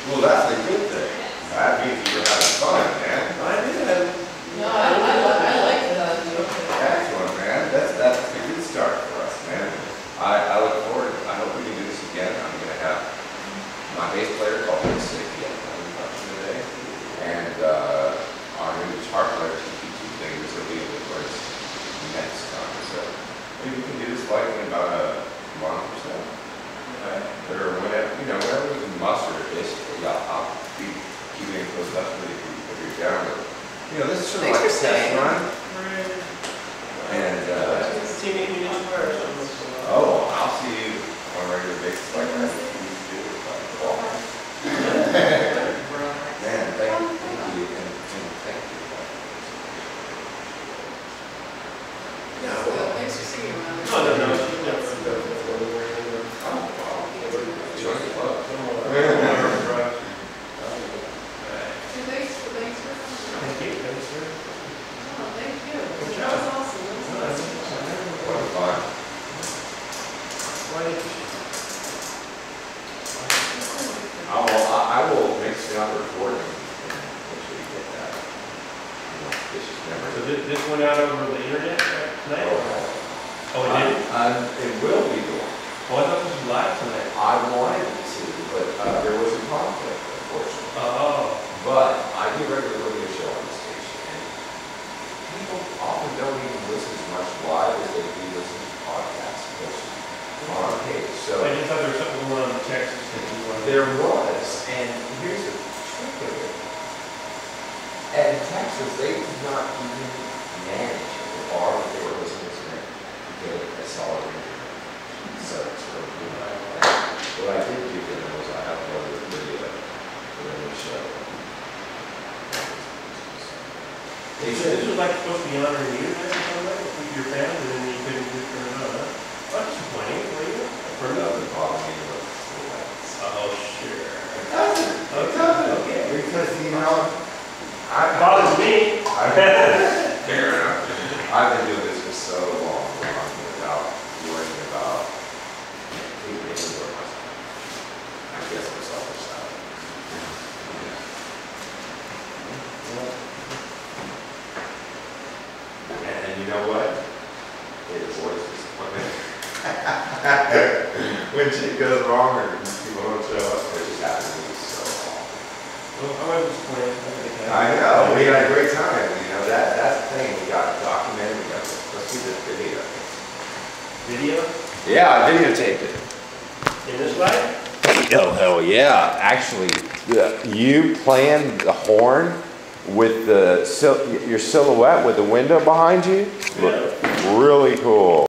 Well, that's a good thing. That means you were having fun, man. I did. No, I like that. Excellent, man. That's a good start for us, man. I look forward. I hope we can do this again. I'm going to have my bass player called Cortez The Killer today, and our new guitar player two things will be of course next time. So maybe we can do this like in about a month or so. Or whenever, whenever we can muster it, basically. I'll be keeping in close touch with you if you're down with it. This is sort of like a test run. And oh, I'll see you on a regular basis like that. Man, thank you, and thank you. Well, thanks for singing, man. Join the club. Thanks for Thank you. Thanks, sir. Oh, thank you. That was awesome. That was awesome. What a fun. I will mix it up recording and make sure you get that. Vicious memory. So this went out over the internet tonight? Oh, it did? It will be going. Oh, I thought this was live tonight. I wanted it to, but there was a conflict, unfortunately. Oh. But I do regular radio show on the station, and people often don't even listen as much live as they do listen to podcasts on our page. So I just thought there was something going on in Texas that you wanted. there was, and here's the trick of it. And in Texas, they did not even manage the bar that they were listening to get a solid radio. So what I did do for them was I uploaded a video for the show. They said this was like supposed to be honoring you or something, with your family, and then you couldn't do it on that. That's disappointing for you. For another problem, Oh, sure. it doesn't. Okay. Because, I Bothers me. Fair enough. I've been doing this for so long without worrying about people or myself. I guess I'm selfish now. And you know what? It avoids disappointment. When shit goes wrong or people don't show up, it just happens to be so awful. Well, I was disappointed. I know, we had a great time. That's the thing. We got documented. Let's see this video. Video? Yeah, I videotaped it. In this light? Oh, hell yeah. Actually, you playing the horn with your silhouette with the window behind you. Look, really cool.